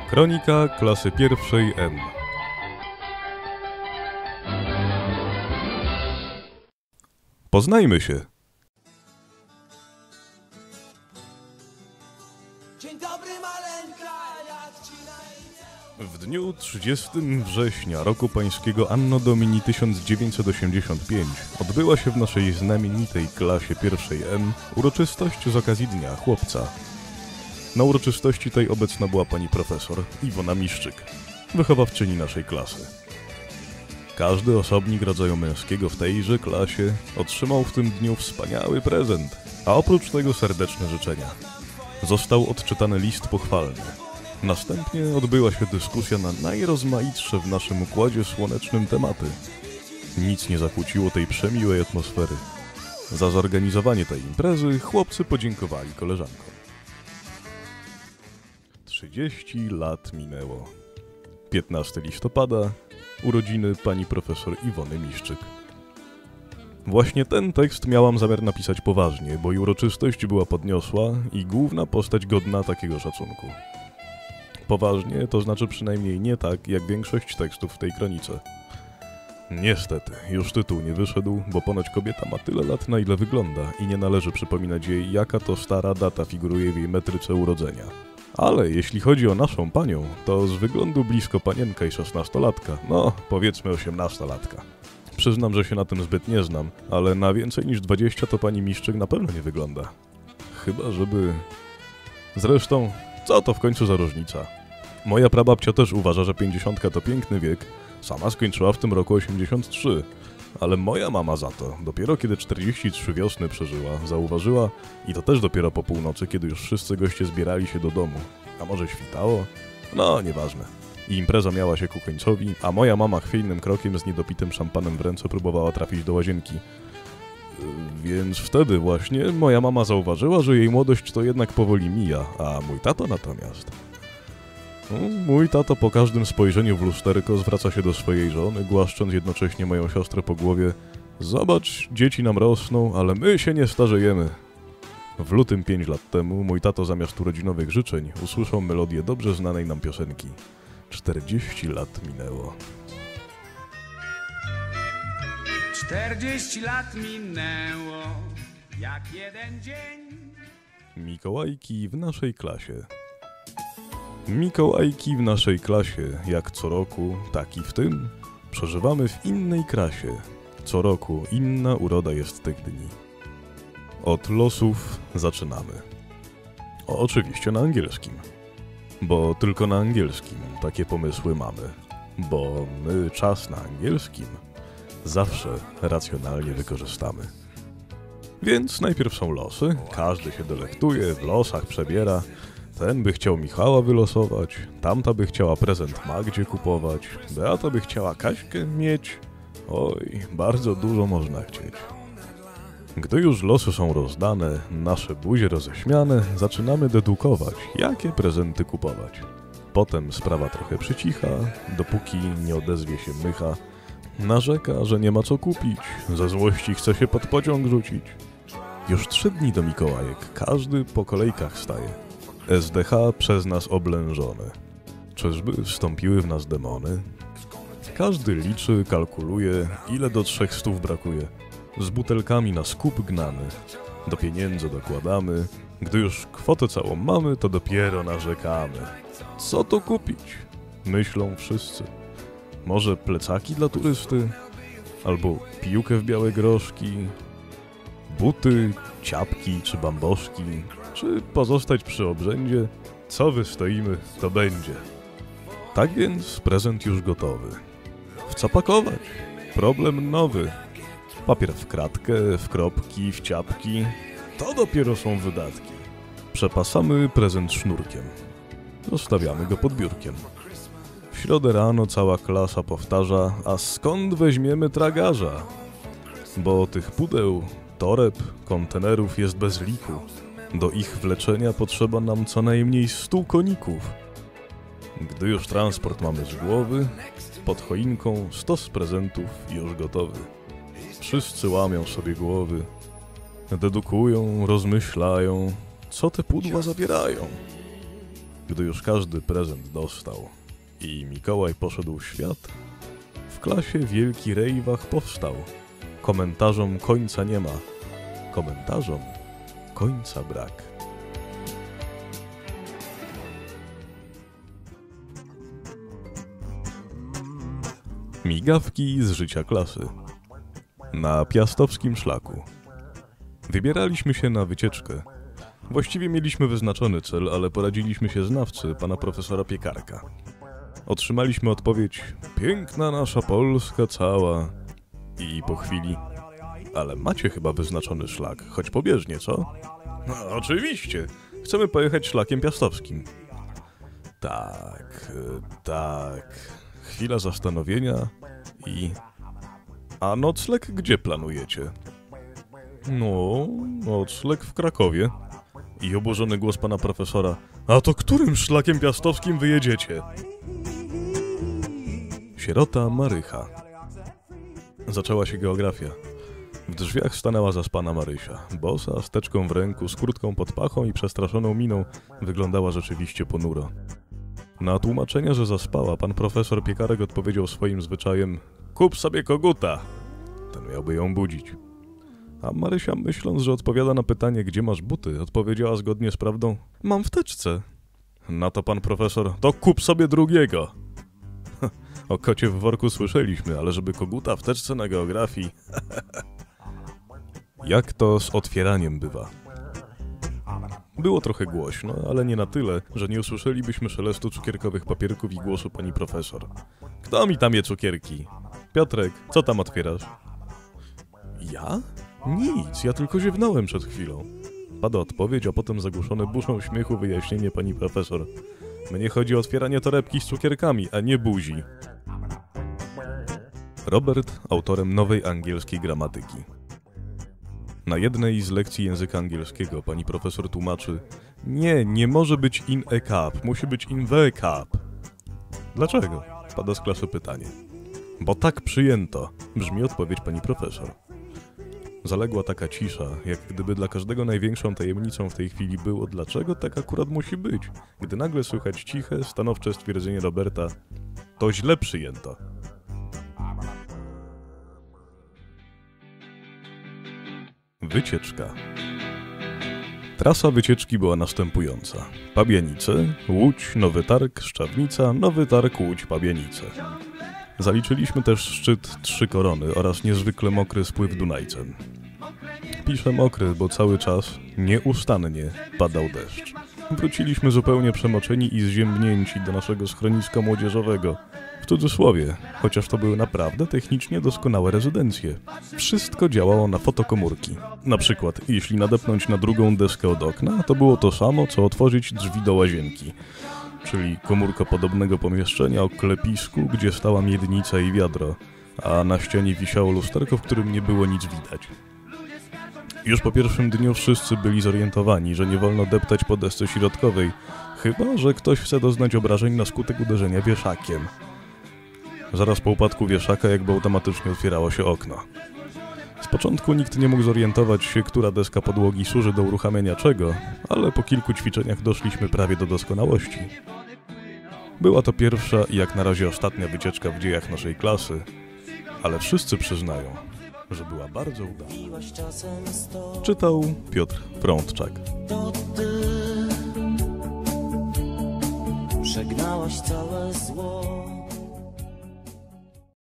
Kronika klasy pierwszej M. Poznajmy się. Dzień dobry, maleńka, jak ci na imię? W dniu 30 września roku pańskiego Anno Domini 1985 odbyła się w naszej znamienitej klasie pierwszej M uroczystość z okazji Dnia Chłopca. Na uroczystości tej obecna była pani profesor Iwona Miszczyk, wychowawczyni naszej klasy. Każdy osobnik rodzaju męskiego w tejże klasie otrzymał w tym dniu wspaniały prezent, a oprócz tego serdeczne życzenia. Został odczytany list pochwalny. Następnie odbyła się dyskusja na najrozmaitsze w naszym układzie słonecznym tematy. Nic nie zakłóciło tej przemiłej atmosfery. Za zorganizowanie tej imprezy chłopcy podziękowali koleżankom. 30 lat minęło. 15 listopada, urodziny pani profesor Iwony Miszczyk. Właśnie ten tekst miałam zamiar napisać poważnie, bo i uroczystość była podniosła i główna postać godna takiego szacunku. Poważnie to znaczy przynajmniej nie tak, jak większość tekstów w tej kronice. Niestety, już tytuł nie wyszedł, bo ponoć kobieta ma tyle lat, na ile wygląda i nie należy przypominać jej, jaka to stara data figuruje w jej metryce urodzenia. Ale jeśli chodzi o naszą panią, to z wyglądu blisko panienka i 16-latka, no powiedzmy 18-latka. Przyznam, że się na tym zbyt nie znam, ale na więcej niż 20 to pani Miszczyk na pewno nie wygląda. Chyba żeby... Zresztą, co to w końcu za różnica? Moja prababcia też uważa, że 50 to piękny wiek, sama skończyła w tym roku 83. Ale moja mama za to, dopiero kiedy 43 wiosny przeżyła, zauważyła, i to też dopiero po północy, kiedy już wszyscy goście zbierali się do domu. A może świtało? No, nieważne. I impreza miała się ku końcowi, a moja mama chwiejnym krokiem z niedopitym szampanem w ręce próbowała trafić do łazienki. Więc wtedy właśnie moja mama zauważyła, że jej młodość to jednak powoli mija, a mój tato natomiast... Mój tato po każdym spojrzeniu w lusterko zwraca się do swojej żony, głaszcząc jednocześnie moją siostrę po głowie. Zobacz, dzieci nam rosną, ale my się nie starzejemy. W lutym 5 lat temu mój tato zamiast urodzinowych życzeń usłyszał melodię dobrze znanej nam piosenki. 40 lat minęło. 40 lat minęło, jak jeden dzień. Mikołajki w naszej klasie. Mikołajki w naszej klasie, jak co roku, tak i w tym, przeżywamy w innej krasie. Co roku inna uroda jest tych dni. Od losów zaczynamy. Oczywiście na angielskim. Bo tylko na angielskim takie pomysły mamy. Bo my czas na angielskim zawsze racjonalnie wykorzystamy. Więc najpierw są losy, każdy się delektuje, w losach przebiera. Ten by chciał Michała wylosować, tamta by chciała prezent Magdzie kupować, Beata by chciała Kaśkę mieć. Oj, bardzo dużo można chcieć. Gdy już losy są rozdane, nasze buzie roześmiane, zaczynamy dedukować, jakie prezenty kupować. Potem sprawa trochę przycicha, dopóki nie odezwie się Mycha. Narzeka, że nie ma co kupić, ze złości chce się pod pociąg rzucić. Już 3 dni do Mikołajek, każdy po kolejkach staje. SDH przez nas oblężone. Czyżby wstąpiły w nas demony? Każdy liczy, kalkuluje, ile do 300 brakuje. Z butelkami na skup gnany. Do pieniędzy dokładamy. Gdy już kwotę całą mamy, to dopiero narzekamy. Co to kupić? Myślą wszyscy. Może plecaki dla turysty? Albo piłkę w białe groszki? Buty, ciapki czy bamboszki? Czy pozostać przy obrzędzie? Co wystoimy, to będzie. Tak więc prezent już gotowy. W co pakować? Problem nowy. Papier w kratkę, w kropki, w ciapki. To dopiero są wydatki. Przepasamy prezent sznurkiem. Zostawiamy go pod biurkiem. W środę rano cała klasa powtarza, a skąd weźmiemy tragarza? Bo tych pudeł, toreb, kontenerów jest bez liku. Do ich wleczenia potrzeba nam co najmniej 100 koników. Gdy już transport mamy z głowy, pod choinką 100 prezentów już gotowy. Wszyscy łamią sobie głowy, dedukują, rozmyślają, co te pudła zawierają. Gdy już każdy prezent dostał i Mikołaj poszedł w świat, w klasie wielki rejwach powstał. Komentarzom końca nie ma, komentarzom końca brak. Migawki z życia klasy. Na piastowskim szlaku. Wybieraliśmy się na wycieczkę. Właściwie mieliśmy wyznaczony cel, ale poradziliśmy się znawcy, pana profesora Piekarka. Otrzymaliśmy odpowiedź: piękna nasza Polska cała. I po chwili: ale macie chyba wyznaczony szlak, choć pobieżnie, co? No, oczywiście. Chcemy pojechać szlakiem piastowskim. Tak. Chwila zastanowienia i... A nocleg gdzie planujecie? No, nocleg w Krakowie. I oburzony głos pana profesora: a to którym szlakiem piastowskim wyjedziecie? Sierota Marycha. Zaczęła się geografia. W drzwiach stanęła zaspana Marysia. Bosa, z teczką w ręku, z kurtką pod pachą i przestraszoną miną, wyglądała rzeczywiście ponuro. Na tłumaczenia, że zaspała, pan profesor Piekarek odpowiedział swoim zwyczajem: kup sobie koguta. Ten miałby ją budzić. A Marysia, myśląc, że odpowiada na pytanie, gdzie masz buty, odpowiedziała zgodnie z prawdą: mam w teczce. Na to pan profesor: to kup sobie drugiego. O kocie w worku słyszeliśmy, ale żeby koguta w teczce na geografii... Jak to z otwieraniem bywa? Było trochę głośno, ale nie na tyle, że nie usłyszelibyśmy szelestu cukierkowych papierków i głosu pani profesor. Kto mi tam je cukierki? Piotrek, co tam otwierasz? Ja? Nic, ja tylko ziewnąłem przed chwilą. Pada odpowiedź, a potem zagłuszone burzą śmiechu wyjaśnienie pani profesor. Mnie chodzi o otwieranie torebki z cukierkami, a nie buzi. Robert, autorem nowej angielskiej gramatyki. Na jednej z lekcji języka angielskiego pani profesor tłumaczy: nie może być in a cup, musi być in the cup. Dlaczego? Pada z klasy pytanie. Bo tak przyjęto, brzmi odpowiedź pani profesor. Zaległa taka cisza, jak gdyby dla każdego największą tajemnicą w tej chwili było, dlaczego tak akurat musi być, gdy nagle słychać ciche, stanowcze stwierdzenie Roberta: to źle przyjęto. Wycieczka. Trasa wycieczki była następująca: Pabianice, Łódź, Nowy Targ, Szczawnica, Nowy Targ, Łódź, Pabianice. Zaliczyliśmy też szczyt Trzy Korony oraz niezwykle mokry spływ Dunajcem. Piszę mokry, bo cały czas, nieustannie, padał deszcz. Wróciliśmy zupełnie przemoczeni i zziębnięci do naszego schroniska młodzieżowego. W cudzysłowie, chociaż to były naprawdę technicznie doskonałe rezydencje. Wszystko działało na fotokomórki. Na przykład, jeśli nadepnąć na drugą deskę od okna, to było to samo, co otworzyć drzwi do łazienki. Czyli komórkopodobnego pomieszczenia o klepisku, gdzie stała miednica i wiadro, a na ścianie wisiało lusterko, w którym nie było nic widać. Już po pierwszym dniu wszyscy byli zorientowani, że nie wolno deptać po desce środkowej, chyba że ktoś chce doznać obrażeń na skutek uderzenia wieszakiem. Zaraz po upadku wieszaka jakby automatycznie otwierało się okno. Z początku nikt nie mógł zorientować się, która deska podłogi służy do uruchamiania czego, ale po kilku ćwiczeniach doszliśmy prawie do doskonałości. Była to pierwsza i jak na razie ostatnia wycieczka w dziejach naszej klasy, ale wszyscy przyznają, że była bardzo udana. Czytał Piotr Frądczak. To ty przegnałaś całe zło.